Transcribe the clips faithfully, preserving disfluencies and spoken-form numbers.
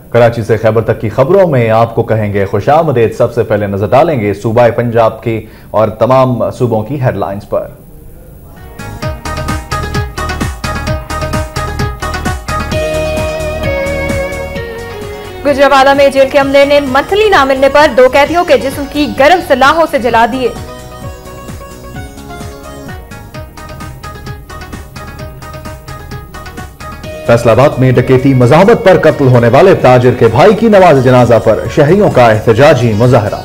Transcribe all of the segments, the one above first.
कराची से खैबर तक की खबरों में आपको कहेंगे खुशामदीद। सबसे पहले नजर डालेंगे सूबा पंजाब की और तमाम सूबों की हेडलाइंस पर। गुजरावाला में जेल के अमले ने मंथली ना मिलने पर दो कैदियों के जिस्म की गर्म सलाखों से जला दिए। फैसलाबाद में डकैती मज़ाहमत पर कत्ल होने वाले ताजिर के भाई की नमाज जनाजा पर शहरियों का एहतजाजी मुजाहरा।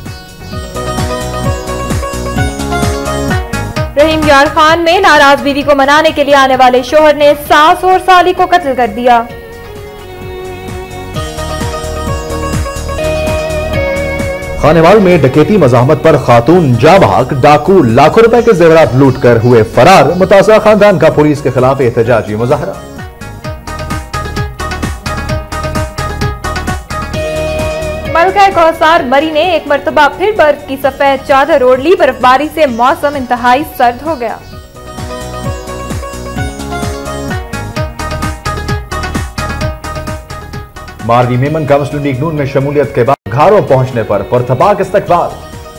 रहीम यार खान में नाराज बीवी को मनाने के लिए आने वाले शोहर ने सास और साली को कत्ल कर दिया। खानेवाल में डकैती मज़ाहमत पर खातून जाबाक डाकू लाखों रुपए के जेवरात लूट कर हुए फरार। मुतासरा खानदान का पुलिस के खिलाफ एहतजाजी मुजाहरा। मलका कौसार मरी ने एक मरतबा फिर बर्फ की सफेद चादर ओढ़ ली। बर्फबारी से मौसम इंतहाई सर्द हो गया। मारवी मेमन का मुस्लिम लीग नून में शमूलियत के बाद घरों पहुंचने पर पुरतपाक इस्तकबाल।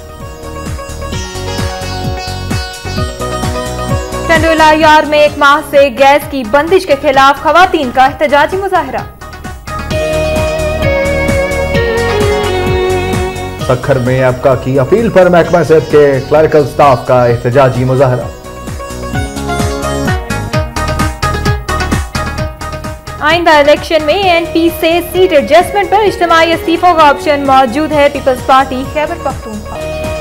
टंडोला यार में एक माह से गैस की बंदिश के खिलाफ खवातीन का एहतजाजी मुजाहरा। सखर में आपका की अपील पर महकमा सेहत के क्लरिकल स्टाफ का एहतजाजी मुजाहरा। आइंदा इलेक्शन में एनपी से सीट एडजस्टमेंट पर इज्तिमाई इस्तीफों का ऑप्शन मौजूद है। Peoples party Khyber Pakhtunkhwa.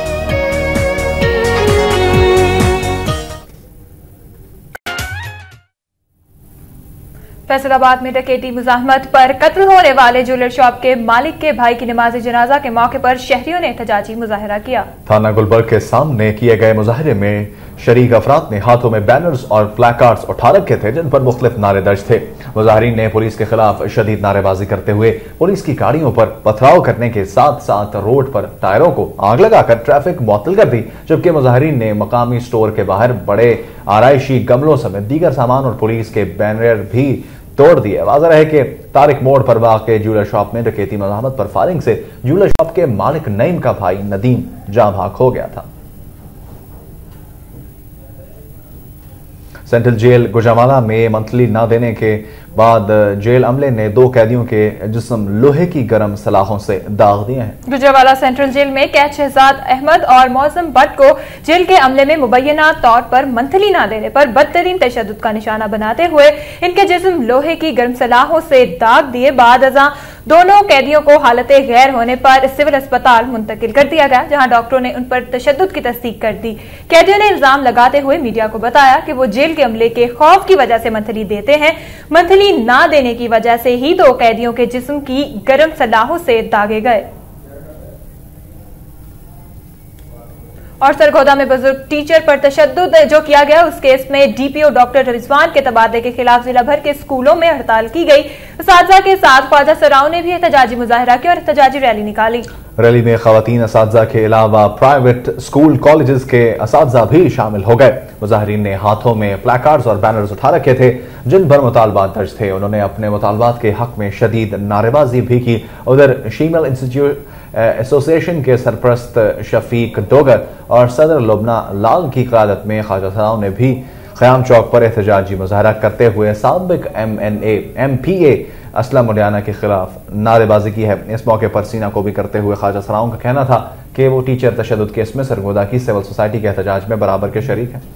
फैसलाबाद में डकैती मुजाहमत पर कत्ल होने वाले ज्वेलर शॉप के मालिक के भाई की नमाज जनाजा के मौके पर शहरियों ने एहतजाजी मुजाहरा किया। थाना गुलबर्ग के सामने किए गए मुजाहरे में शरीक अफराद ने हाथों में बैनर्स और प्लेकार्ड्स उठा रखे थे जिन पर मुख्तलिफ नारे दर्ज थे। मुजाहिरीन ने पुलिस के खिलाफ शदीद नारेबाजी करते हुए पुलिस की गाड़ियों पर पथराव करने के साथ साथ रोड पर टायरों को आग लगाकर ट्रैफिक मुअत्तल कर दी। जबकि मुजाहिरीन ने मकामी स्टोर के बाहर बड़े आराइशी गमलों समेत दीगर सामान और पुलिस के बैनर भी तोड़ दिए। वाज़ेह है कि तारिक मोड़ पर वाक़ ज्वेलर शॉप में डकैती मज़ाहमत पर फायरिंग से ज्वेलर शॉप के मालिक नईम का भाई नदीम जाँ भाग हो गया था। सेंट्रल जेल गुजरावाला में मंथली न देने के बाद जेल अमले ने दो कैदियों के जिस्म लोहे की गर्म सलाखों से दाग दिए हैं। गुजरावाला सेंट्रल जेल में कैद शहजाद अहमद और मौसम भट्ट को जेल के अमले में मुबैना तौर पर मंथली न देने पर बदतरीन तशद्दुद का निशाना बनाते हुए इनके जिस्म लोहे की गर्म सलाखों से दाग दिए। बाद अज़ां दोनों कैदियों को हालत गैर होने पर सिविल अस्पताल मुंतकिल कर दिया गया, जहां डॉक्टरों ने उन पर तशद्दुद की तस्दीक कर दी। कैदियों ने इल्जाम लगाते हुए मीडिया को बताया कि वो जेल के अमले के खौफ की वजह से मंथली देते हैं। मंथली ना देने की वजह से ही दो कैदियों के जिस्म की गर्म सलाखों से दागे गए। और सरगोदा में बुजुर्ग टीचर पर तशद्दुद जो किया गया उस केस में डीपीओ डॉक्टर रिजवान के तबादले के खिलाफ जिला भर के स्कूलों में हड़ताल की गई। असातिज़ा के साथ ख्वाजा सराव ने भी एहतजाजी मुजाहरा किया और एहतजाजी रैली निकाली। रैली में खवातीन असातिज़ा के अलावा प्राइवेट स्कूल कॉलेजेस के असातिज़ा भी शामिल हो गए। मुजाहिरीन ने हाथों में प्लेकार्ड्स और बैनर्स उठा रखे थे जिन पर मुतालबात दर्ज थे। उन्होंने अपने मुतालबात के हक में शदीद नारेबाजी भी की। उधर शीमल इंस्टीट्यूट एसोसिएशन के सरप्रस्त शफीक डोगर और सदर लुबना लाल की क़यादत में ख्वाजा सराव ने भी ख़याम चौक पर एहतजाजी मुजाहरा करते हुए साबिक M N A M P A Aslam Muliana के खिलाफ नारेबाजी की है। इस मौके पर सीना को भी करते हुए ख्वाजा सराव का कहना था कि वो टीचर तशद्दुद केस में सरगोदा की सिविल सोसाइटी के एहतजाज में बराबर के शरीक हैं।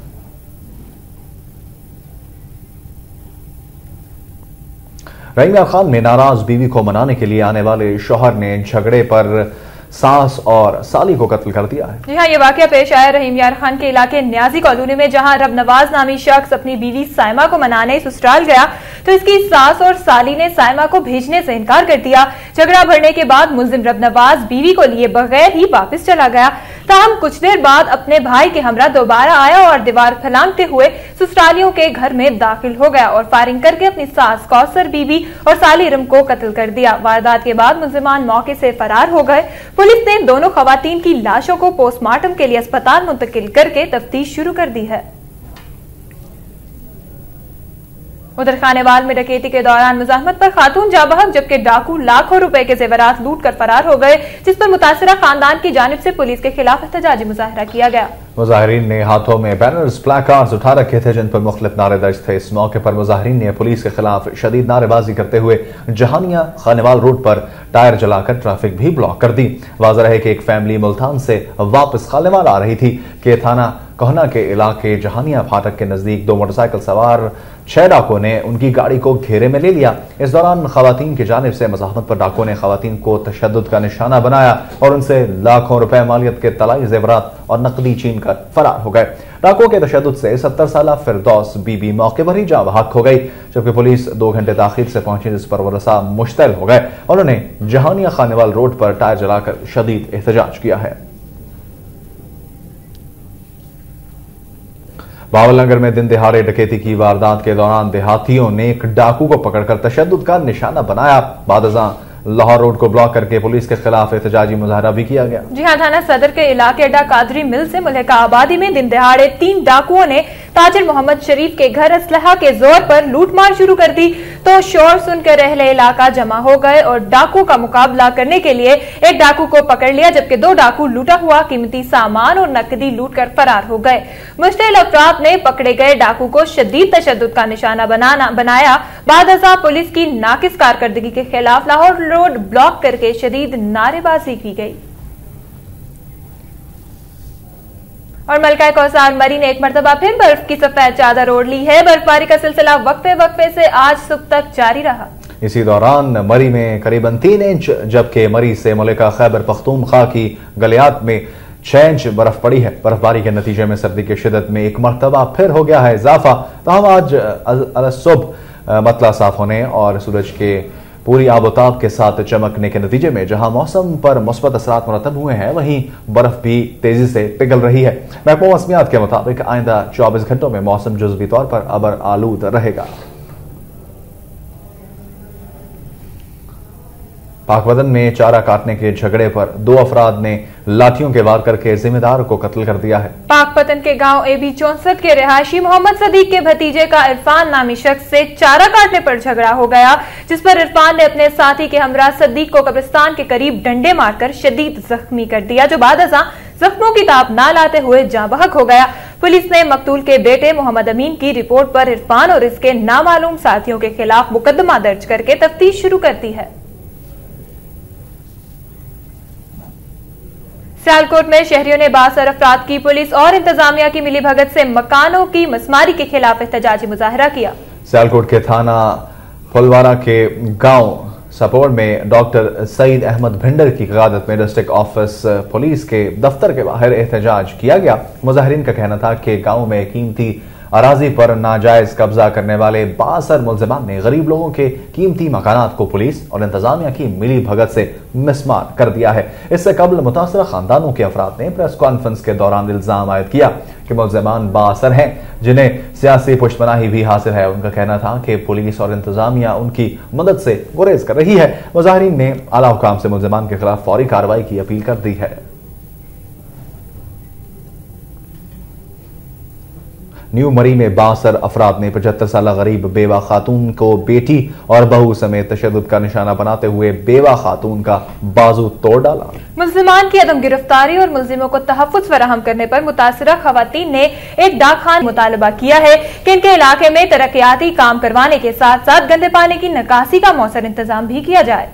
रहीम यार खान में नाराज बीवी को मनाने के लिए आने वाले शौहर ने झगड़े पर सास और साली को कत्ल कर दिया है। जी हाँ, ये वाकया पेश आया रहीम यार खान के इलाके न्याजी कॉलोनी में, जहां रब नवाज नामी शख्स अपनी बीवी साइमा को मनाने ससुराल गया तो इसकी सास और साली ने साइमा को भेजने से इनकार कर दिया। झगड़ा बढ़ने के बाद मुलजिम रब नवाज बीवी को लिए बगैर ही वापस चला गया। ताहम कुछ देर बाद अपने भाई के हमरा दोबारा आया और दीवार फैलाते हुए ससुरालियों के घर में दाखिल हो गया और फायरिंग करके अपनी सास कौसर बीबी और साली इरम को कत्ल कर दिया। वारदात के बाद मुलजिमान मौके से फरार हो गए। पुलिस ने दोनों खवातीन की लाशों को पोस्टमार्टम के लिए अस्पताल मुंतकिल करके तफ्तीश शुरू कर दी है। उधर खानेवाल में डकैती के दौरान मुजाहमत पर खातून जा बहक, जबकि डाकू लाखों रुपए के जेवरात लूट कर फरार हो गए, जिस पर मुतासिरा खानदान की जानिब से पुलिस के खिलाफ एहतजाजी मुजाहरा किया गया। मुजाहिरीन ने हाथों में बैनर्स, प्लाकार्ड्स उठा रखे थे जिन पर मुख्तलिफ नारे दर्ज थे। इस मौके पर मुजाहिरीन ने पुलिस के खिलाफ शदीद नारेबाजी करते हुए जहानिया खानेवाल रोड पर टायर जलाकर ट्रैफिक भी ब्लॉक कर दी। वाज़ेह है कि एक फैमिली मुल्तान से वापस खानेवाल आ रही थी कि थाना कोहना के इलाके जहानिया फाटक के नजदीक दो मोटरसाइकिल सवार छह डाकुओं ने उनकी गाड़ी को घेरे में ले लिया। इस दौरान खवातीन की जानिब से मज़ाहमत पर डाकुओं ने खवातीन को तशद्दुद का निशाना बनाया और उनसे लाखों रुपए मालियत के तलाई जेवरात और नकदी छीन कर फरार हो गए। डाकुओं के तशद्दुद से सत्तर साल फिरदौस बीबी मौके पर ही जाँ बहक हो गई, जबकि पुलिस दो घंटे ताखीर से पहुंची, जिस पर वरसा मुश्तल हो गए। उन्होंने जहानिया खानेवाल रोड पर टायर जलाकर शदीद एहतजाज किया है। बावलनगर में दिन दिहाड़े डकैती की वारदात के दौरान देहातियों ने एक डाकू को पकड़कर तशद्दुद का निशाना बनाया। बादशाह लाहौर रोड को ब्लॉक करके पुलिस के खिलाफ एहतजाजी मुजाहरा भी किया गया। जी हाँ, थाना सदर के इलाके अड्डा कादरी मिल से मुल्हिका आबादी में दिन दिहाड़े तीन डाकुओं ने ताजिर मोहम्मद शरीफ के घर असलहा के जोर पर लूटमार शुरू कर दी, तो शोर सुनकर अहले इलाका जमा हो गए और डाकू का मुकाबला करने के लिए एक डाकू को पकड़ लिया, जबकि दो डाकू लूटा हुआ कीमती सामान और नकदी लूट कर फरार हो गए। मुश्तिल अफराद ने पकड़े गए डाकू को शदीद तशद्दुद का निशाना बनाना बनाया। बादशाह पुलिस की नाकिस कारकर्दगी के खिलाफ लाहौर रोड ब्लॉक करके शदीद नारेबाजी की गई। और मलका कौसार मरी ने एक मरतबा फिर बर्फ की सफेद चादर ओढ़ ली है। बर्फबारी का सिलसिला वक्फे वक्फे से आज सुबह तक जारी रहा। इसी दौरान मरी में करीबन तीन इंच, जबकि मरी से मुल्का खैबर पख्तूनख्वा की गलियात में छह इंच बर्फ पड़ी है। बर्फबारी के नतीजे में सर्दी की शिदत में एक मरतबा फिर हो गया है इजाफा। तमाम आज सुबह मतला साफ होने और सूरज के पूरी आबोताब के साथ चमकने के नतीजे में जहां मौसम पर मुस्बत असरात मुरतब हुए हैं, वहीं बर्फ भी तेजी से पिघल रही है। महकमा मौसमियात के मुताबिक आइंदा चौबीस घंटों में मौसम जुज़वी तौर पर अबर आलूद रहेगा। पाकवतन में चारा काटने के झगड़े पर दो अफराद ने लाठियों के वार करके जिम्मेदार को कत्ल कर दिया है। पाकपतन के गांव एबी चौसठ के रिहायशी मोहम्मद सदीक के भतीजे का इरफान नामी शख्स से चारा काटने पर झगड़ा हो गया, जिस पर इरफान ने अपने साथी के हमरा सदीक को कब्रिस्तान के करीब डंडे मारकर शदीद जख्मी कर दिया, जो बादशाह जख्मों की ताप न लाते हुए जाँ बहक हो गया। पुलिस ने मकतूल के बेटे मोहम्मद अमीन की रिपोर्ट पर इरफान और इसके नामालूम साथियों के खिलाफ मुकदमा दर्ज करके तफ्तीश शुरू कर दी है। सियालकोट में शहरियों ने बासर अफराद की पुलिस और इंतजामिया की मिलीभगत से मकानों की मसमारी के खिलाफ एहतजाजी मुजाहरा किया। सियालकोट के थाना फुलवारा के गांव सपोर में डॉक्टर सईद अहमद भिंडर की क़यादत में डिस्ट्रिक्ट ऑफिस पुलिस के दफ्तर के बाहर एहतजाज किया गया। मुजाहिरीन का कहना था कि गांव में कीमती अराजी पर नाजायज कब्जा करने वाले बासर मुल्ज़िमान ने गरीब लोगों के कीमती मकानात को पुलिस और इंतजामिया की मिली भगत से मिसमार कर दिया है। इससे कबल मुतासरा खानदानों के अफराद ने प्रेस कॉन्फ्रेंस के दौरान इल्जाम आयद किया कि मुल्ज़िमान बासर हैं जिन्हें सियासी पुष्टपनाही भी हासिल है। उनका कहना था कि पुलिस और इंतजामिया उनकी मदद से गुरेज कर रही है। मुजाहिरीन ने आला हुकाम से मुल्ज़िमान के खिलाफ फौरी कार्रवाई की अपील कर दी है। न्यू मरी में बासर अफराद ने पचहत्तर साल गरीब बेवा खातून को बेटी और बहू समेत तशद्दुद का निशाना बनाते हुए बेवा खातून का बाजू तोड़ डाला। मुल्ज़िमान की अदम गिरफ्तारी और मुल्ज़िमों को तहफ़्फ़ुज़ फराहम करने पर मुतासिरा खवातीन ने एक डाक खान मुतालबा किया है कि इनके इलाके में तरक्याती काम करवाने के साथ साथ गंदे पानी की निकासी का मौसर इंतजाम भी किया जाए।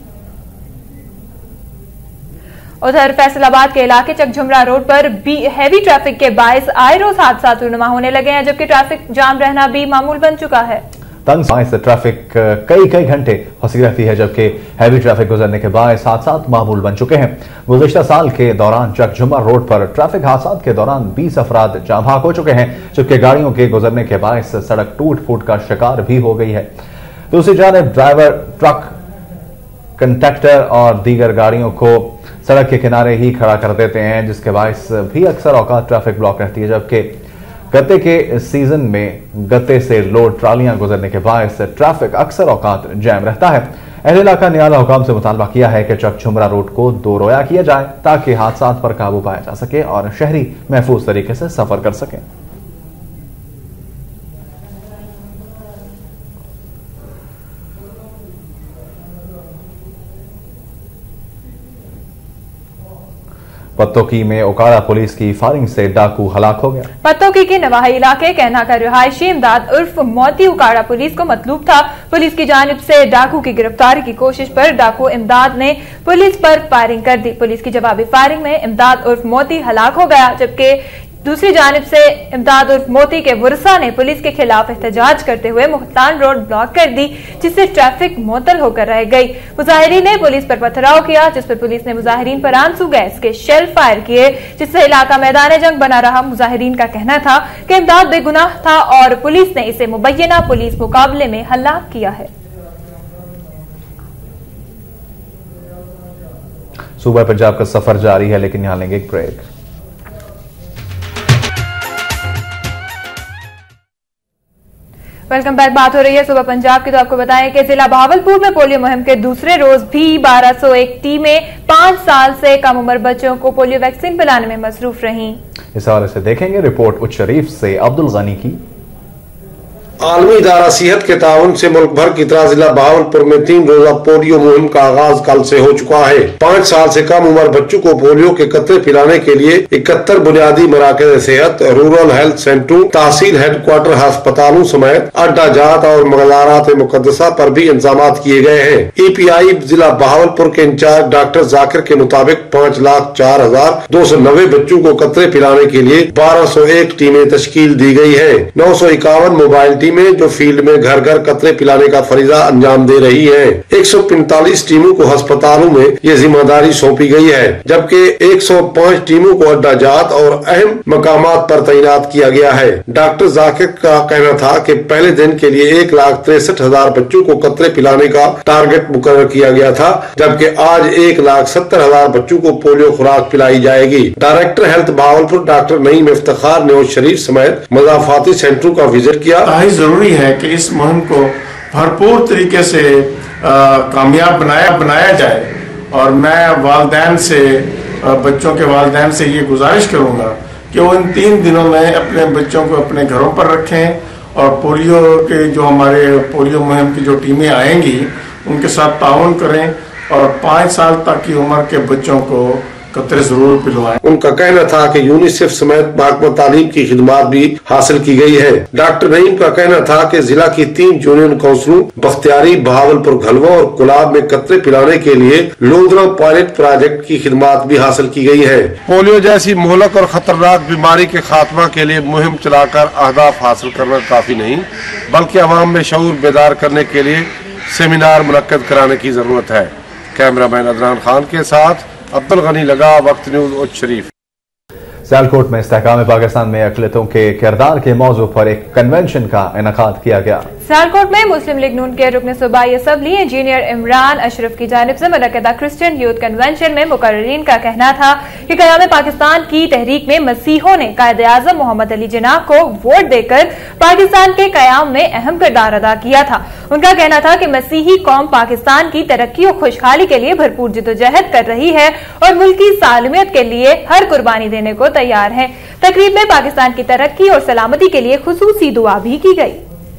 उधर फैसलाबाद के इलाके चकझुमरा रोड पर भी हैवी ट्रैफिक के बायस आए रोज हादसा रूनुमा होने लगे हैं, जबकि ट्रैफिक जाम रहना भी मामूल बन चुका है। तंग से ट्रैफिक कई कई घंटे फंसी रहती है, जबकि हैवी ट्रैफिक गुजरने के बायस हादसा मामूल बन चुके हैं। गुज़िश्ता साल के दौरान चकझुमरा रोड पर ट्रैफिक हादसा के दौरान बीस अफराद जाँ बहक हो चुके हैं, जबकि गाड़ियों के गुजरने के बायस सड़क टूट फूट का शिकार भी हो गई है। दूसरी जानब ड्राइवर, ट्रक, कंडक्टर और दीगर गाड़ियों को सड़क के किनारे ही खड़ा कर देते हैं, जिसके बायस भी अक्सर औकात ट्रैफिक ब्लॉक रहती है। जबकि गत्ते के सीजन में गत्ते से लोड ट्रालियां गुजरने के बायस ट्रैफिक अक्सर औकात जैम रहता है। अहले इलाका ने आला हुकाम से मुतालबा किया है कि चकझुमरा रोड को दो रोया किया जाए ताकि हादसा पर काबू पाया जा सके और शहरी महफूज तरीके से सफर कर सकें। पत्तोकी में ओकाड़ा पुलिस की फायरिंग से डाकू हलाक हो गया। पत्तोकी के नवाही इलाके कहना का रिहायशी इमदाद उर्फ मोती ओकाड़ा पुलिस को मतलूब था। पुलिस की जानिब से डाकू की गिरफ्तारी की कोशिश पर डाकू इमदाद ने पुलिस पर फायरिंग कर दी। पुलिस की जवाबी फायरिंग में इमदाद उर्फ मोती हलाक हो गया, जबकि दूसरी जानिब से इमदाद उर्फ मोती के वरसा ने पुलिस के खिलाफ एहतजाज करते हुए मुल्तान रोड ब्लॉक कर दी, जिससे ट्रैफिक मुअत्तल होकर रह गई। मुजाहिरीन ने पुलिस पर पथराव किया, जिस पर पुलिस ने मुजाहिरीन पर आंसू गैस के शेल फायर किए, जिससे इलाका मैदान जंग बना रहा। मुजाहिरीन का कहना था कि इमदाद बेगुनाह था और पुलिस ने इसे मुबैना पुलिस मुकाबले में हलाक किया है। सूबा पंजाब का सफर जारी है, लेकिन यहां लेंगे एक ब्रेक। Welcome back. बात हो रही है सुबह पंजाब की, तो आपको बताएं कि जिला बहावलपुर में पोलियो मुहिम के दूसरे रोज भी बारह सौ एक टीमें पांच साल से कम उम्र बच्चों को पोलियो वैक्सीन पिलाने में मसरूफ रहीं। इस हवाले से देखेंगे रिपोर्ट उच्च शरीफ से अब्दुल गनी की। आलमी इदारा सेहत के ताउन से मुल्क भर की तरह जिला बहावलपुर में तीन रोजा पोलियो मुहिम का आगाज कल से हो चुका है। पाँच साल से कम उम्र बच्चों को पोलियो के कतरे पिलाने के लिए इकहत्तर बुनियादी मराकज सेहत, रूरल हेल्थ सेंटरों, तहसील हेडक्वार्टर अस्पतालों समेत अड्डा जात और मज़ारात मुकद्दसा पर भी इंतजाम किए गए हैं। ई पी आई जिला बहावलपुर के इंचार्ज डॉक्टर जाकिर के मुताबिक पाँच लाख चार हजार दो सौ नब्बे बच्चों को कतरे पिलाने के लिए बारह सौ एक टीमें तश्कील दी गई है। नौ सौ इक्यावन मोबाइल टीमें जो फील्ड में घर घर कतरे पिलाने का फरीजा अंजाम दे रही है। एक सौ पैंतालीस टीमों को अस्पतालों में ये जिम्मेदारी सौंपी गई है, जबकि एक सौ पाँच टीमों को अड्डा जात और अहम मकामात पर तैनात किया गया है। डॉक्टर जाकिर का कहना था कि पहले दिन के लिए एक लाख तिरसठ हजार बच्चों को कतरे पिलाने का टारगेट मुकर्रर किया गया था, जबकि आज एक लाख सत्तर हजार बच्चों को पोलियो खुराक पिलाई जाएगी। Director health Bahawalpur doctor Naeem Iftikhar ने उस शरीफ समेत मज़ाफाती सेंटरों का विजिट किया। जरूरी है कि इस मुहिम को भरपूर तरीके से आ, कामयाब बनाया बनाया जाए और मैं वालिदैन से आ, बच्चों के वालिदैन से ये गुजारिश करूंगा कि वो इन तीन दिनों में अपने बच्चों को अपने घरों पर रखें और पोलियो के जो हमारे पोलियो मुहिम की जो टीमें आएंगी उनके साथ ताउन करें और पाँच साल तक की उम्र के बच्चों को कतरे जरूर पिलवाएं। उनका कहना था कि यूनिसेफ समेत महकमा तालीम की खिदमात भी हासिल की गई है। डॉक्टर नईम का कहना था कि जिला की तीन यूनियन काउंसिलों बख्तियारी, बहावलपुर घलवा और गुलाब में कतरे पिलाने के लिए लोधरा पायलट प्रोजेक्ट की खिदमात भी हासिल की गई है। पोलियो जैसी मोहलक और खतरनाक बीमारी के खात्मा के लिए मुहिम चलाकर अहदाफ हासिल करना काफी नहीं, बल्कि अवाम में शऊर बेदार करने के लिए सेमिनार मुनक्कद कराने की जरूरत है। कैमरामैन अदनान खान के साथ अब्दुल गनी लगा वक्त न्यूज उच्च शरीफ। सियालकोट में इस्तेहकाम पाकिस्तान में अक़लियतों के किरदार के मौजू पर एक कन्वेंशन का इनेकाद किया गया। सियालकोट में मुस्लिम लीग नून के रुकन सूबाई असम्बली इंजीनियर इमरान अशरफ की जानिब से मुनक्कदा क्रिश्चियन यूथ कन्वेंशन में मुकर्रीन का कहना था कि क़याम पाकिस्तान की तहरीक में मसीहों ने कायदे आज़म मोहम्मद अली जिन्ना को वोट देकर पाकिस्तान के क़याम में अहम किरदार अदा किया था। उनका कहना था कि मसीही कौम पाकिस्तान की तरक्की और खुशहाली के लिए भरपूर जिदोजहद कर रही है और मुल्क की सालमियत के लिए हर कुर्बानी देने को तैयार है। तकरीब में पाकिस्तान की तरक्की और सलामती के लिए खुसूसी दुआ भी की गई।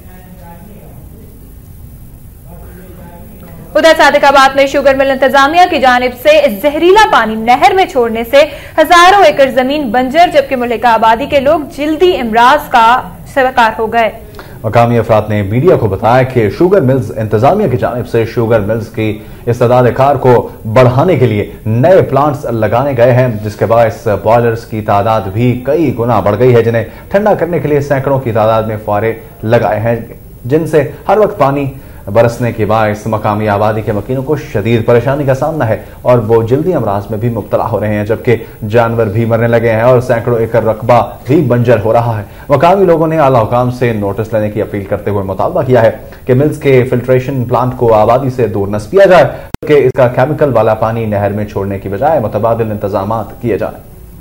उधर सादिकाबाद में शुगर मिल इंतजामिया की जानिब से जहरीला पानी नहर में छोड़ने से हजारों एकड़ जमीन बंजर, जबकि मुल्का आबादी के लोग जल्दी इमराज का शिकार हो गए। मकामी अफराद ने मीडिया को बताया कि शुगर मिल्स इंतजामिया की जानिब से शुगर मिल्स की इस्तेदाद कार को बढ़ाने के लिए नए प्लांट्स लगाने गए हैं, जिसके बायस बॉयलर्स की तादाद भी कई गुना बढ़ गई है, जिन्हें ठंडा करने के लिए सैकड़ों की तादाद में फुआरे लगाए हैं, जिनसे हर वक्त पानी बरसने के बायस मकामी आबादी के मकीनों को शदीद परेशानी का सामना है और वो जल्दी अमराज में भी मुब्तला हो रहे हैं, जबकि जानवर भी मरने लगे हैं और सैकड़ों एकड़ रकबा भी बंजर हो रहा है। मकामी लोगों ने आला हुकाम से नोटिस लेने की अपील करते हुए मुतालबा किया है कि मिल्स के फिल्ट्रेशन प्लांट को आबादी से दूर नस्ब किया जाए, कि इसका केमिकल वाला पानी नहर में छोड़ने की बजाय मुतबादिल इंतजाम किए जाए।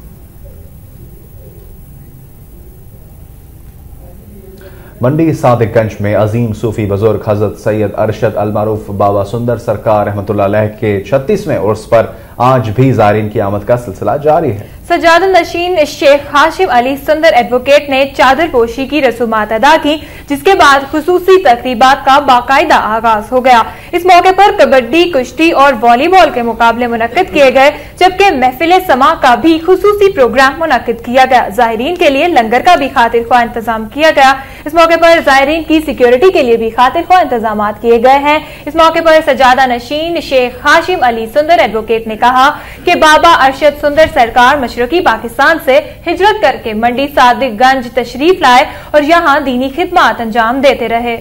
मंडी सादिकगंज में अजीम सूफी बुजुर्ग हजरत सैयद अरशद अल मारूफ बाबा सुंदर सरकार रहमतुल्लाह अलैह के छत्तीसवें उर्स पर आज भी ज़ायरीन की आमद का सिलसिला जारी है। सजादा नशीन शेख हाशिम अली सुंदर एडवोकेट ने चादर पोशी की रसूमात अदा की, जिसके बाद खुसूसी तकरीबात का बाकायदा आगाज हो गया। इस मौके पर कबड्डी, कुश्ती और वॉलीबॉल के मुकाबले मुनक्किद किए गए, जबकि महफिल समा का भी खुसूसी प्रोग्राम मुनक्किद किया गया। जायरीन के लिए लंगर का भी खातिर ख्वाह इंतजाम किया गया। इस मौके पर जायरीन की सिक्योरिटी के लिए भी खातिर ख्वाह इंतजाम किए गए हैं। इस मौके पर सजादा नशीन शेख हाशिम अली सुंदर एडवोकेट ने कहा कि बाबा अरशद सुंदर सरकार मशरकी पाकिस्तान से हिजरत करके मंडी सादिकगंज तशरीफ लाए और यहां दीनी खिदमत अंजाम देते रहे।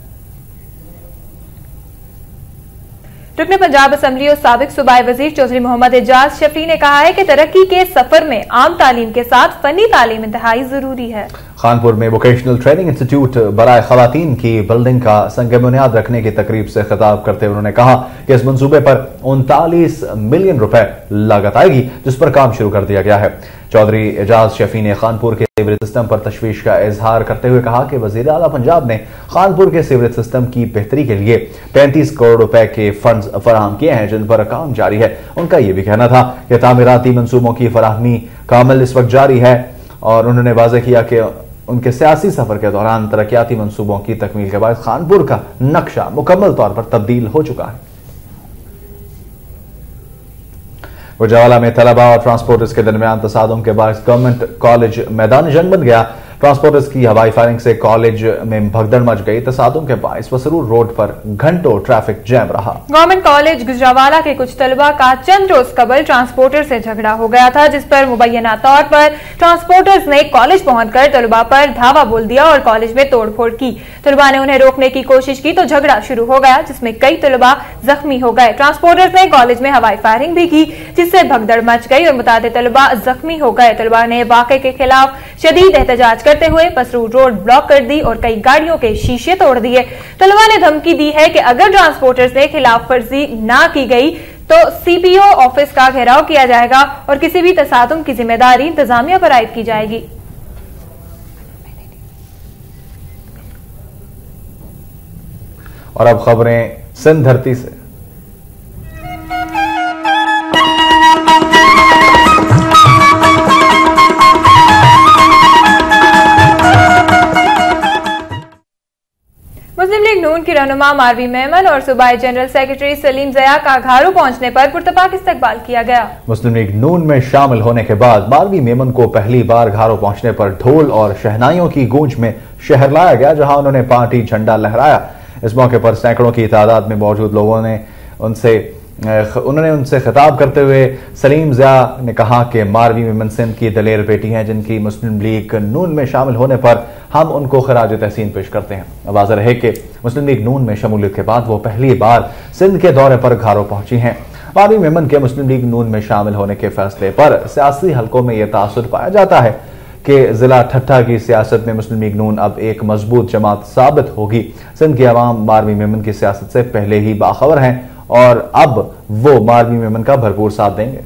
रुकन पंजाब असम्बली और साबिक सूबाई वजीर चौधरी मोहम्मद एजाज शफी ने कहा है कि तरक्की के सफर में आम तालीम के साथ फनी तालीम इंतहाई जरूरी है। खानपुर में वोकेशनल ट्रेनिंग इंस्टीट्यूट बराए खवातीन की बिल्डिंग का संग बुनियाद रखने की तकरीब से खिताब करते हुए उन्होंने कहा कि इस मंसूबे पर उनतालीस मिलियन रुपए लागत आएगी, जिस पर काम शुरू कर दिया गया है। चौधरी एजाज शफी ने खानपुर के सीवरेज सिस्टम पर तशवीश का इजहार करते हुए कहा कि वजीर आला पंजाब ने खानपुर के सीवरेज सिस्टम की बेहतरी के लिए पैंतीस करोड़ रुपए के फंड्स फराहम किए हैं, जिन पर काम जारी है। उनका यह भी कहना था कि तामीराती मंसूबों की फराहमी का अमल इस वक्त जारी है और उन्होंने वाज़ेह किया कि उनके सियासी सफर के दौरान तरक्याती मंसूबों की तकमील के बाद खानपुर का नक्शा मुकम्मल तौर पर तब्दील हो चुका है। गुजरावाला में तलबा और ट्रांसपोर्टर्स के दरमियान तसादुम के बाद गवर्नमेंट कॉलेज मैदान जंग बन गया। ट्रांसपोर्टर्स की हवाई फायरिंग से कॉलेज में भगदड़ मच गई। तसादुम के बाइस वसरूर रोड पर घंटों ट्रैफिक जैम रहा। गवर्नमेंट कॉलेज गुजरावाला के कुछ तलबा का चंद रोज कबल ट्रांसपोर्टर से झगड़ा हो गया था, जिस पर मुबैना तौर पर ट्रांसपोर्टर्स ने कॉलेज पहुंचकर तलबा पर धावा बोल दिया और कॉलेज में तोड़फोड़ की। तलबा ने उन्हें रोकने की कोशिश की तो झगड़ा शुरू हो गया, जिसमें कई तलबा जख्मी हो गए। ट्रांसपोर्टर्स ने कॉलेज में हवाई फायरिंग भी की, जिससे भगदड़ मच गई और मुतादिद तलबा जख्मी हो गए। तलबा ने वाक़े के खिलाफ शदीद एहतजाज करते हुए पसरूर रोड ब्लॉक कर दी और कई गाड़ियों के शीशे तोड़ दिए। तलबा ने धमकी दी है कि अगर ट्रांसपोर्टर्स से खिलाफ वर्जी ना की गई तो सीपीओ ऑफिस का घेराव किया जाएगा और किसी भी तसादुम की जिम्मेदारी इंतजामिया पर आयद की जाएगी। और अब खबरें सिंध धरती से। मुस्लिम लीग नून की रहनुमा मारवी मेमन और सूबाई जनरल सेक्रेटरी सलीम ज़िया का घारू पहुंचने पर पुरतपाक इस्तकबाल किया गया। मुस्लिम लीग नून में शामिल होने के बाद मारवी मेमन को पहली बार घारू पहुंचने पर ढोल और शहनाइयों की गूंज में शहर लाया गया, जहां उन्होंने पार्टी झंडा लहराया। इस मौके पर सैकड़ों की तादाद में मौजूद लोगों ने उनसे उन्होंने उनसे खिताब करते हुए सलीम ज़िया ने कहा कि मारवी मेमन सिंध की दलेर बेटी हैं, जिनकी मुस्लिम लीग नून में शामिल होने पर हम उनको खराज तहसीन पेश करते हैं। वाज़ेह रहे कि मुस्लिम लीग नून में शमूलियत के बाद वो पहली बार सिंध के दौरे पर घारो पहुंची हैं। मारवी मेमन के मुस्लिम लीग नून में शामिल होने के फैसले पर सियासी हलकों में यह तासुर पाया जाता है कि जिला ठट्ठा की सियासत में मुस्लिम लीग नून अब एक मजबूत जमात साबित होगी। सिंध की अवाम मारवी मेमन की सियासत से पहले ही बाखबर हैं और अब वो मारवी मेमन का भरपूर साथ देंगे।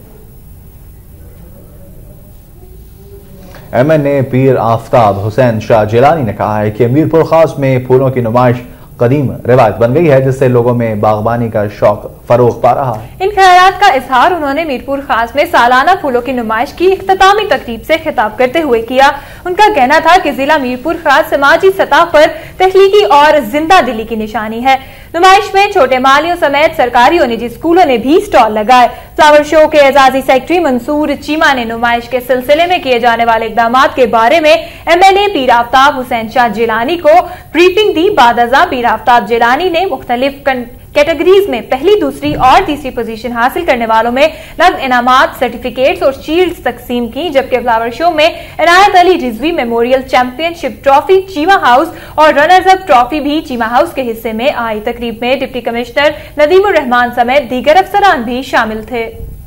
एम एन ए पीर आफताब हुसैन शाह जिलानी ने कहा है कि मीरपुर खास में फूलों की नुमाइश कदीम रिवायत बन गई है, जिससे लोगों में बागबानी का शौक फरोग पा रहा है। इन ख्यालात का इजहार उन्होंने मीरपुर खास में सालाना फूलों की नुमाइश की इख्तितामी तकरीब से खिताब करते हुए किया। उनका कहना था कि जिला मीरपुर खास समाजी सतह पर तख्लीकी और जिंदा दिली की निशानी है। नुमाइश में छोटे मालियों समेत सरकारी और निजी स्कूलों ने भी स्टॉल लगाए। फ्लावर शो के एजाजी सेक्रेटरी मंसूर चीमा ने नुमाइश के सिलसिले में किए जाने वाले इकदाम के बारे में एम एन ए पीर आफताब हुसैन शाह जिलानी को ब्रीफिंग दी। बादजा पीर आफताब जिलानी ने मुख्तलिफ कैटेगरीज में पहली, दूसरी और तीसरी पोजीशन हासिल करने वालों में नकद इनामात, सर्टिफिकेट्स और शील्ड्स तकसीम की, जबकि फ्लावर शो में Inayat Ali Rizvi memorial championship trophy Cheema house और रनर्स अप ट्रॉफी भी चीमा हाउस के हिस्से में आई। तकरीब में डिप्टी कमिश्नर नदीमुर रहमान समेत दीगर अफसरान भी शामिल थे।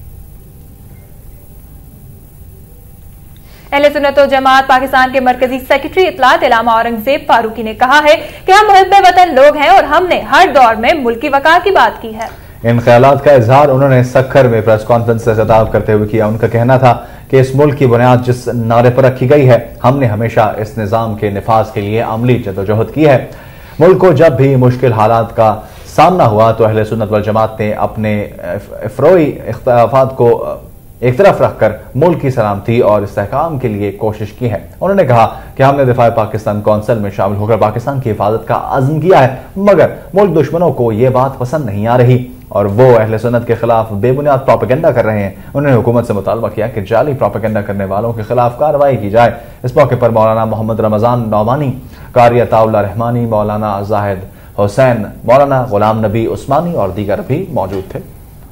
अहले सुन्नत व जमात पाकिस्तान के मरकजी सेक्रेटरी इत्तलात इलामा औरंगजेब फारूकी ने कहा है कि हम मुहिब्बे वतन लोग हैं और हमने हर दौर में मुल्क की वक़ार की बात की है। इन ख्यालात का इजहार उन्होंने सखर में प्रेस कॉन्फ्रेंस से खिताब करते हुए किया। उनका कहना था कि इस मुल्क की बुनियाद जिस नारे पर रखी गई है, हमने हमेशा इस निज़ाम के निफाज के लिए अमली जदोजहद की है। मुल्क को जब भी मुश्किल हालात का सामना हुआ तो अहले सुन्नत वल जमात ने अपने अफरोई इख्तिलाफात को एक तरफ रखकर मुल्क की सलामती और इस्तेहकाम के लिए कोशिश की है। उन्होंने कहा कि हमने दिफा पाकिस्तान कौंसिल में शामिल होकर पाकिस्तान की हिफाजत का अज़्म किया है, मगर मुल्क दुश्मनों को यह बात पसंद नहीं आ रही और वो अहले सुन्नत के खिलाफ बेबुनियाद प्रोपेगेंडा कर रहे हैं। उन्होंने हुकूमत से मुतालबा किया कि जाली प्रोपेगेंडा करने वालों के खिलाफ कार्रवाई की जाए। इस मौके पर मौलाना मोहम्मद रमजान नौमानी, कारी अताउल्लाह रहमानी, मौलाना जाहिद हुसैन, मौलाना गुलाम नबी उस्मानी और दीगर भी मौजूद थे।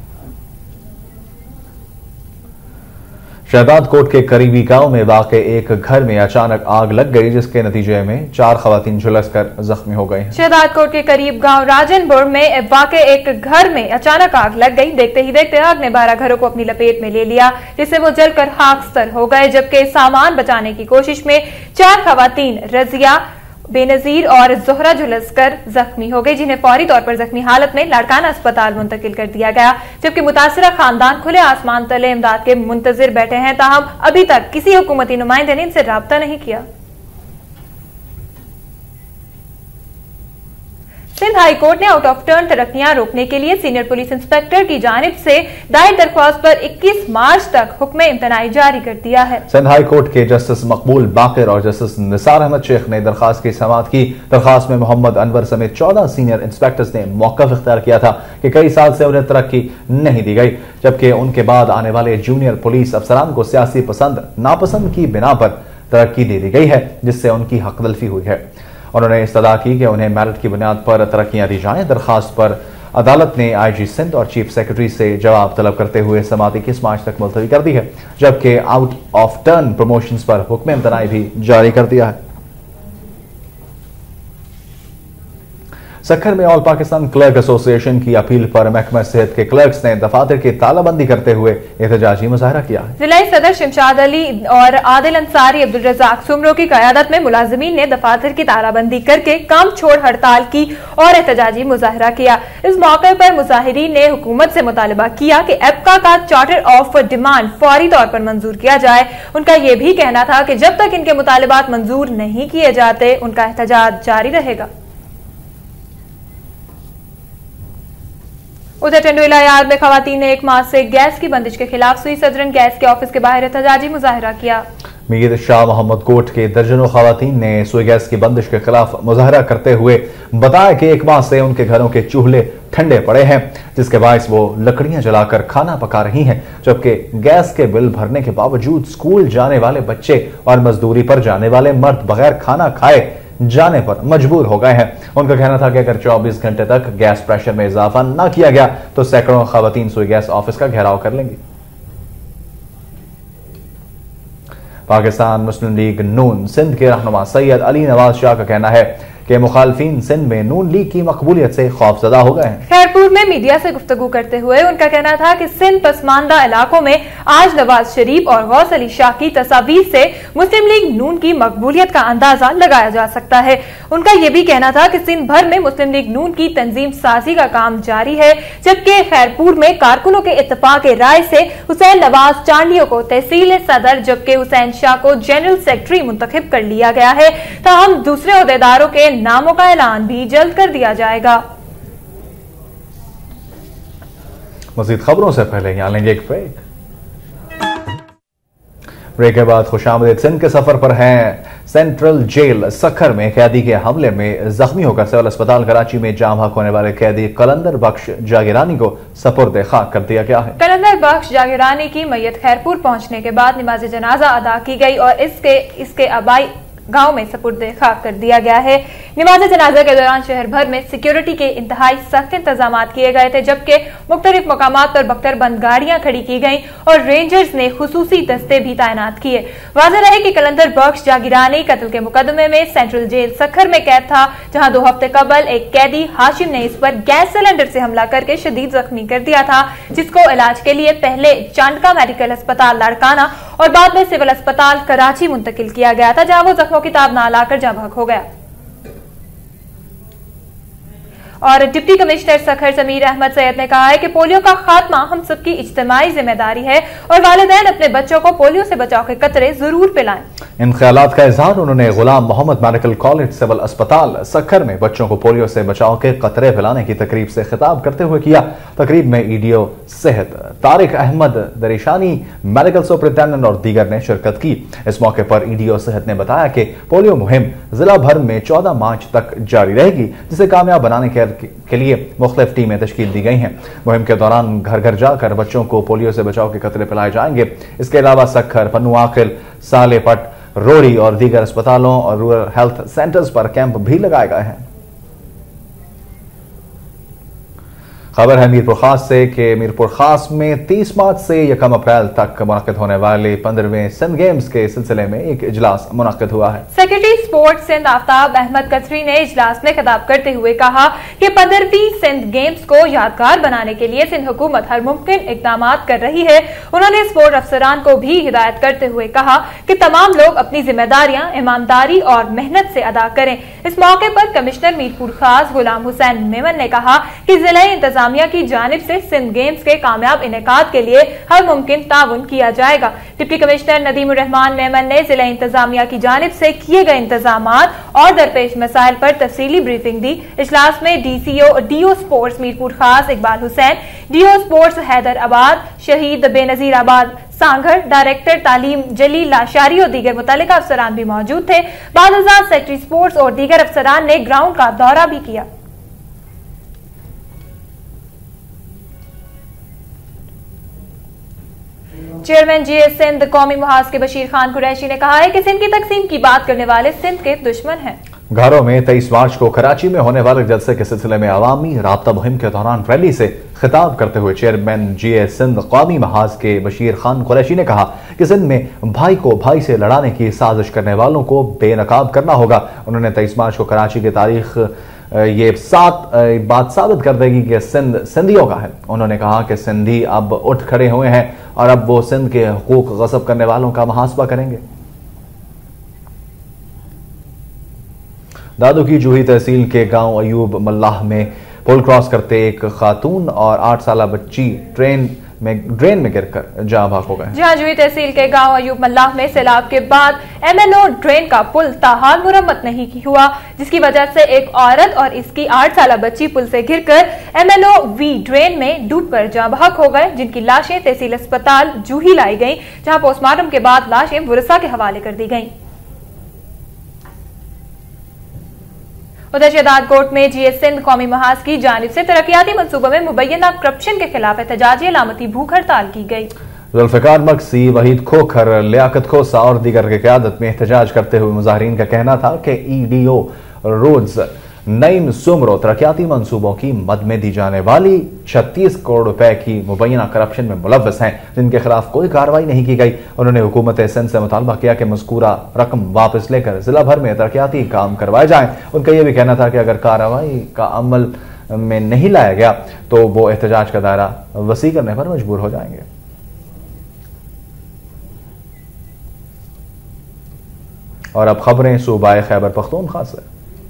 शहदाद कोट के करीबी गांव में वाक़े एक घर में अचानक आग लग गई, जिसके नतीजे में चार खवातीन झुलसकर जख्मी हो गए हैं। शहदाद कोट के करीब गांव राजनपुर में वाक़े एक घर में अचानक आग लग गई। देखते ही देखते आग ने बारह घरों को अपनी लपेट में ले लिया, जिससे वो जलकर खाकस्तर हो गए, जबकि सामान बचाने की कोशिश में चार खवातीन रजिया, बेनजीर और जोहरा झुलसकर जख्मी हो गई, जिन्हें फौरी तौर पर जख्मी हालत में लाड़काना अस्पताल मुंतकिल कर दिया गया, जबकि मुतासिरा खानदान खुले आसमान तले इमदाद के मुंतजिर बैठे हैं। ताहम अभी तक किसी हुकूमती नुमाइंदे ने इनसे राब्ता नहीं किया। सिंध हाई कोर्ट ने आउट ऑफ टर्न तरक्कियां रोकने के लिए सीनियर पुलिस इंस्पेक्टर की जानिब से दायर दरख्वास्त पर इक्कीस मार्च तक हुक्म इम्तनाई जारी कर दिया है। सिंध हाई कोर्ट के जस्टिस मकबूल बाकिर और जस्टिस निसार अहमद शेख ने दरखास्त की समाअत की। दरखास्त में मोहम्मद अनवर समेत चौदह सीनियर इंस्पेक्टर्स ने मौक़िफ़ इख्तियार किया था कि कई साल से उन्हें तरक्की नहीं दी गई, जबकि उनके बाद आने वाले जूनियर पुलिस अफसरान को सियासी पसंद नापसंद की बिना पर तरक्की दे दी गई है, जिससे उनकी हकदल्फी हुई है। उन्होंने इस्तदा की कि उन्हें मेरिट की बुनियाद पर तरक्कियां दी जाएं। दरखास्त पर अदालत ने आई जी सिंध और चीफ सेक्रेटरी से जवाब तलब करते हुए समाअत इक्कीस मार्च तक मुलतवी कर दी है, जबकि आउट ऑफ टर्न प्रमोशंस पर हुक्म इम्तनाई भी जारी कर दिया है। सखर में ऑल पाकिस्तान क्लर्क एसोसिएशन की अपील पर महकमा सेहत के क्लर्क्स ने दफातर की तालाबंदी करते हुए एहतजाजी मुजाहरा किया है। जिलाई सदर शमशाद अली और आदिल अंसारी अब्दुल रज़ाक सुमरो की क़यादत में मुलाजिमीन ने दफातर की तालाबंदी करके काम छोड़ हड़ताल की और एहतजाजी मुजाहरा किया। इस मौके पर मुजाहिरीन ने हुकूमत से मुतालबा किया कि एप्का का चार्टर ऑफ डिमांड फौरी तौर पर मंजूर किया जाए। उनका यह भी कहना था कि जब तक इनके मुतालबात मंजूर नहीं किए जाते उनका एहतजाज जारी रहेगा। उधर टंडोला यार्ड में खवातीन ने एक माह से गैस की बंदिश के खिलाफ सुई सदरन गैस के ऑफिस के बाहर एहतजाजी मुजाहरा किया। मीर शाह मोहम्मद कोट के दर्जनों खवातीन ने सुई गैस की बंदिश के खिलाफ मुजाहरा करते हुए बताया कि एक माह से उनके घरों के चूल्हे ठंडे पड़े हैं, जिसके बायस वो लकड़ियां जलाकर खाना पका रही हैं, जबकि गैस के बिल भरने के बावजूद स्कूल जाने वाले बच्चे और मजदूरी पर जाने वाले मर्द बगैर खाना खाए जाने पर मजबूर हो गए हैं। उनका कहना था कि अगर चौबीस घंटे तक गैस प्रेशर में इजाफा न किया गया तो सैकड़ों खवातीन सुई गैस ऑफिस का घेराव कर लेंगी। पाकिस्तान मुस्लिम लीग नून सिंध के रहनुमा सैयद अली नवाज शाह का कहना है कि मुखालफिन सिंध में नून लीग की मकबूलियत से खौफजदा हो गए हैं। खैरपुर में मीडिया से गुफ्तगू करते हुए उनका कहना था कि सिंध पसमानदा इलाकों में आज नवाज शरीफ और गौस अली शाह की तस्वीर से मुस्लिम लीग नून की मकबूलियत का अंदाजा लगाया जा सकता है। उनका यह भी कहना था कि सिंध भर में मुस्लिम लीग नून की तंजीम साजी का काम जारी है, जबकि खैरपुर में कारकुनों के इत्तेफाक राय से हुसैन नवाज चांडियों को तहसील सदर जबकि हुसैन शाह को जनरल सेक्रेटरी मुंतखब कर लिया गया है। ताहम दूसरे ओहदेदारों के नामों का ऐलान भी जल्द कर दिया जाएगा। मजीद खबरों से पहले यहां लेंगे एक ब्रेक। ब्रेक के बाद खुशामदीद। सिंध के सफर पर हैं सेंट्रल जेल सखर में कैदी के हमले में जख्मी होकर सिविल अस्पताल कराची में जाम हक होने वाले कैदी कलंदर बख्श जागिरानी को सपुर्द खाक कर दिया गया है। कलंदर बख्श जागिरानी की मैयत खैरपुर पहुंचने के बाद नमाज जनाजा अदा की गई और इसके इसके आबाई गांव में सपुर्द खाक कर दिया गया है। नमाज जनाजा के दौरान शहर भर में सिक्योरिटी के इंतहाई सख्त इंतजाम किए गए थे, जबकि मुख्तलिफ मकामात पर बख्तरबंद गाड़ियां खड़ी की गईं और रेंजर्स ने खुसूसी दस्ते भी तैनात किए। वाज़ेह रहे कि कलंदर बख्श जागिरानी कत्ल के मुकदमे में सेंट्रल जेल सखर में कैद था, जहां दो हफ्ते कबल एक कैदी हाशिम ने इस पर गैस सिलेंडर से हमला करके शदीद जख्मी कर दिया था, जिसको इलाज के लिए पहले चांडका मेडिकल अस्पताल लाड़काना और बाद में सिविल अस्पताल कराची मुंतकिल किया गया था, जहां वो जख्मों की ताब ना लाकर जाम हक हो गया। और डिप्टी कमिश्नर सखर जमीर अहमद सैयद ने कहा है कि पोलियो का खात्मा हम सबकी इज्तिमाई जिम्मेदारी है और वालिदैन अपने बच्चों को पोलियो से बचाव के कतरे जरूर पिलाएं। इन ख्यालात का इजहार उन्होंने Ghulam Muhammad medical college civil अस्पताल सखर में बच्चों को पोलियो से बचाव के कतरे पिलाने की तकरीब से खिताब करते हुए किया। तकरीब में ईडीओ सेहत तारिक अहमद दरिशानी, मेडिकल सुपरिटेंडेंट और दीगर ने शिरकत की। इस मौके पर ईडीओ सेहत ने बताया कि पोलियो मुहिम जिला भर में चौदह मार्च तक जारी रहेगी, जिसे कामयाब बनाने के, के लिए मुख्तलिफ टीमें तश्कील दी गई हैं। मुहिम के दौरान घर घर जाकर बच्चों को पोलियो से बचाव के कतरे पिलाए जाएंगे। इसके अलावा सखर, पन्नू आकिल, सालेपट, रोड़ी और दीगर अस्पतालों और रूरल हेल्थ सेंटर्स पर कैंप भी लगाए गए हैं। खबर है मीरपुर खास से कि मीरपुर खास में तीस मार्च से यकम अप्रैल तक मुनक्किद होने वाले पंद्रहवें सिंध गेम्स के सिलसिले में एक इजलास मुनक्किद हुआ है। सेक्रेटरी स्पोर्ट्स सिंध आफ्ताब अहमद कतरी ने इजलास में खिताब करते हुए कहा कि पंद्रहवीं सिंध गेम्स को यादगार बनाने के लिए सिंध हुकूमत हर मुमकिन इकदाम कर रही है। उन्होंने स्पोर्ट अफसरान को भी हिदायत करते हुए कहा कि तमाम लोग अपनी जिम्मेदारियां ईमानदारी और मेहनत से अदा करें। इस मौके पर कमिश्नर मीरपुर खास गुलाम हुसैन मेमन ने कहा कि जिला इंतजाम की जानिब से सिंध गेम्स के कामयाब इनेकाद के लिए हर मुमकिन ताउन किया जाएगा। डिप्टी कमिश्नर नदीमुर रहमान मेमन ने जिला इंतजामिया की जानिब से किए गए इंतजामात और दरपेश मसाइल पर तफसीली ब्रीफिंग दी। इजलास में DCO do sports Mirpur Khas Iqbal Hussain, DO sports Hyderabad Shaheed Benazirabad Sanghar, director तालीम जलील लाशारी और दीगर मुतल्लिका अफसरान भी मौजूद थे। बाद सेक्रेटरी स्पोर्ट्स और दीगर अफसरान ने ग्राउंड का दौरा भी किया। चेयरमैन जीए सिंध कौमी मुहाज के बशीर खान कुरैशी ने कहा है कि सिंध की तकसीम की बात करने वाले सिंध के दुश्मन हैं। घरों में तेईस मार्च को कराची में होने वाले जलसे के सिलसिले में अवामी राब्ता मुहिम के दौरान रैली से खिताब करते हुए चेयरमैन जीए सिंध कौमी महाज के बशीर खान कुरैशी ने कहा कि सिंध में भाई को भाई से लड़ाने की साजिश करने वालों को बेनकाब करना होगा। उन्होंने तेईस मार्च को कराची की तारीख ये सात बात साबित कर देगी कि सिंध सिंधियों का है। उन्होंने कहा कि सिंधी अब उठ खड़े हुए हैं और अब वो सिंध के हुकूक गस्ब करने वालों का मुहासबा करेंगे। दादू की जूही तहसील के गांव अयूब मल्लाह में पुल क्रॉस करते एक खातून और आठ साल बच्ची ट्रेन में ड्रेन में गिरकर जाँ भाग हो गए। जहां जूही तहसील के गांव अयूब मल्लाह में सैलाब के बाद एमएनओ ड्रेन का पुल ताहाल मुरम्मत नहीं हुआ, जिसकी वजह से एक औरत और इसकी आठ साल बच्ची पुल से गिरकर एमएनओ वी ड्रेन में डूबकर जाँ भाग हो गए, जिनकी लाशें तहसील अस्पताल जूही लाई गईं, जहां पोस्टमार्टम के बाद लाशें वुरसा के हवाले कर दी गईं। उधर शहदादकोट में जीए सिंध कौमी महाज की जानिब से तरक्याती मंसूबों में मुबैना करप्शन के खिलाफ एहतजाजी अलामती भूख हड़ताल की गई। जुल्फिकार मक्सी, वहीद खोखर, लियाकत खोसा और दीगर की क़यादत में एहतजाज करते हुए मुजाहिरीन का कहना था कि ईडीओ रोड्स नईम सुमरो तरक्याती मंसूबों की मद में दी जाने वाली छत्तीस करोड़ रुपए की मुबैना करप्शन में मुलव्वस हैं, जिनके खिलाफ कोई कार्रवाई नहीं की गई। उन्होंने हुकूमत सिंध से मुतालबा किया कि मज़कूरा रकम वापस लेकर जिला भर में तरक्याती काम करवाए जाएं। उनका यह भी कहना था कि अगर कार्रवाई का अमल में नहीं लाया गया तो वो एहतजाज का दायरा वसी करने पर मजबूर हो जाएंगे। और अब खबरें सूबाए खैबर पख्तूनख्वा से।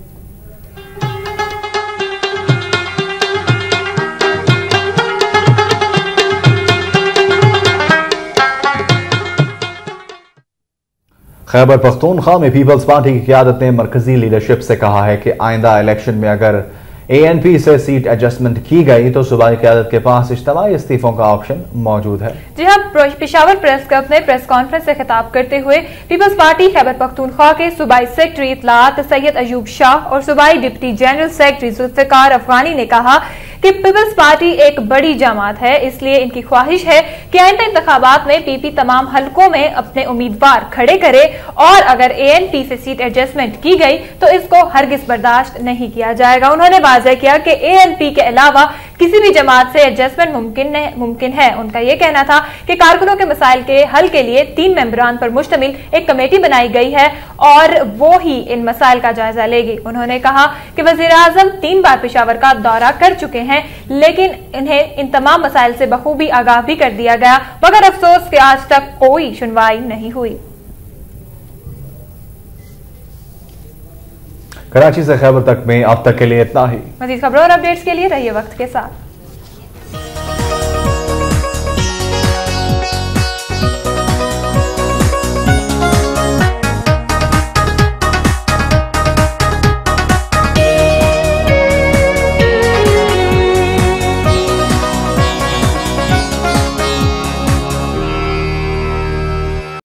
खैबर पख्तूनख्वा में पीपल्स पार्टी की क़यादत ने मरकजी लीडरशिप से कहा है कि आइंदा इलेक्शन में अगर एएनपी से सीट एडजस्टमेंट की गई तो सूबाई क़यादत के पास इज्तिमाई इस्तीफों का ऑप्शन मौजूद है। जी हाँ, पेशावर प्रेस क्लब में प्रेस कॉन्फ्रेंस से खिताब करते हुए पीपल्स पार्टी खैबर पख्तूनख्वा के सूबाई सेक्रेटरी इत्तलात सैयद अयूब शाह और सूबाई deputy general secretary Zulfiqar Afghani ने कहा कि पीपल्स पार्टी एक बड़ी जमात है, इसलिए इनकी ख्वाहिश है कि आइंदा इंतखाबात में पीपी तमाम हलकों में अपने उम्मीदवार खड़े करे और अगर एएनपी से सीट एडजस्टमेंट की गई तो इसको हरगिज बर्दाश्त नहीं किया जाएगा। उन्होंने वाज़ेह किया कि एएनपी के अलावा किसी भी जमात से एडजस्टमेंट मुमकिन मुमकिन है। उनका यह कहना था कि कारकुनों के मसाइल के हल के लिए तीन मेंबरान पर मुश्तमिल एक कमेटी बनाई गई है और वो ही इन मसाइल का जायजा लेगी। उन्होंने कहा कि वज़ीर आज़म तीन बार पेशावर का दौरा कर चुके हैं, लेकिन इन्हें इन तमाम मसाइल से बखूबी आगाह भी कर दिया गया, मगर अफसोस कि आज तक कोई सुनवाई नहीं हुई। कराची से खैबर तक में अब तक के लिए इतना ही। मज़ीद खबरों और अपडेट्स के लिए रहिए वक्त के साथ।